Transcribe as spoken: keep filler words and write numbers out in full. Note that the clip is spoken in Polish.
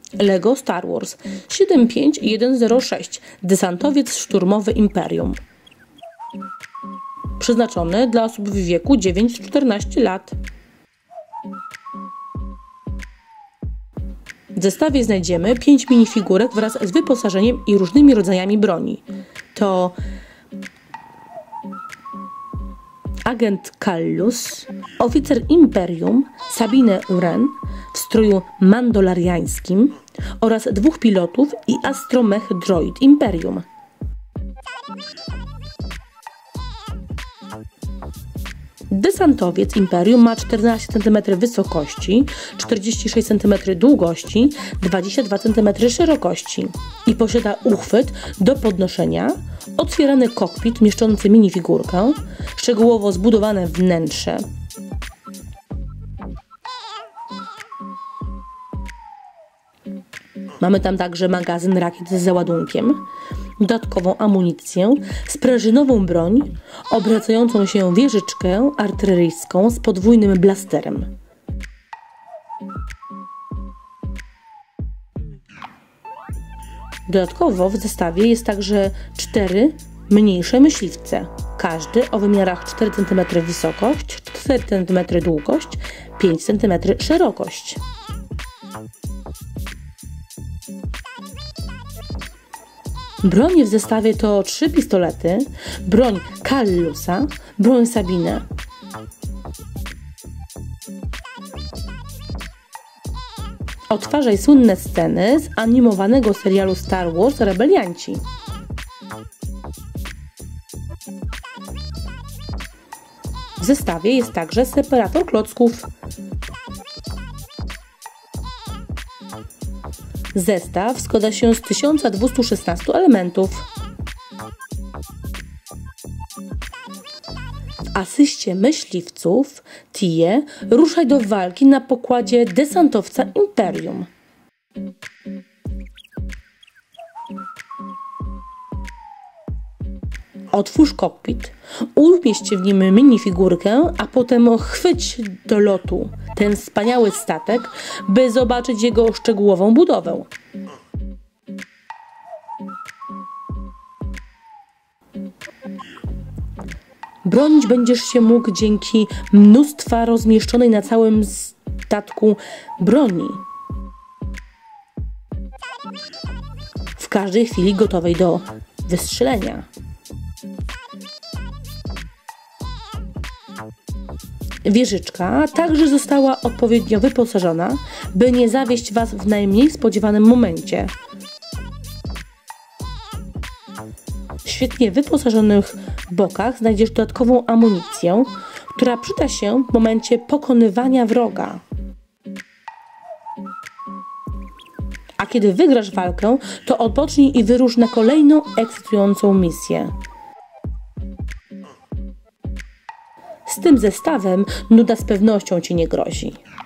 Lego Star Wars siedem pięć jeden zero sześć. Desantowiec szturmowy Imperium. Przeznaczony dla osób w wieku dziewięć do czternastu lat. W zestawie znajdziemy pięć minifigurek wraz z wyposażeniem i różnymi rodzajami broni. To agent Kallus, oficer Imperium Sabine Wren w stroju mandaloriańskim oraz dwóch pilotów i astromech droid Imperium. Desantowiec Imperium ma czternaście centymetrów wysokości, czterdzieści sześć centymetrów długości, dwadzieścia dwa centymetry szerokości i posiada uchwyt do podnoszenia, otwierany kokpit mieszczący minifigurkę, szczegółowo zbudowane wnętrze. Mamy tam także magazyn rakiet z załadunkiem, dodatkową amunicję, sprężynową broń, obracającą się wieżyczkę artyleryjską z podwójnym blasterem. Dodatkowo w zestawie jest także cztery mniejsze myśliwce, każdy o wymiarach cztery centymetry wysokość, cztery centymetry długość, pięć centymetrów szerokość. Broń w zestawie to trzy pistolety, broń Kallusa, broń Sabine. Odtwarzaj słynne sceny z animowanego serialu Star Wars Rebelianci. W zestawie jest także separator klocków. Zestaw składa się z tysiąca dwustu szesnastu elementów. W asyście myśliwców Tie ruszaj do walki na pokładzie desantowca Imperium. Otwórz kokpit, umieść w nim minifigurkę, a potem chwyć do lotu ten wspaniały statek, by zobaczyć jego szczegółową budowę. Bronić będziesz się mógł dzięki mnóstwa rozmieszczonej na całym statku broni. W każdej chwili gotowej do wystrzelenia. Wieżyczka także została odpowiednio wyposażona, by nie zawieść Was w najmniej spodziewanym momencie. W świetnie wyposażonych bokach znajdziesz dodatkową amunicję, która przyda się w momencie pokonywania wroga. A kiedy wygrasz walkę, to odpocznij i wyrusz na kolejną ekscytującą misję. Z tym zestawem nuda z pewnością Ci nie grozi.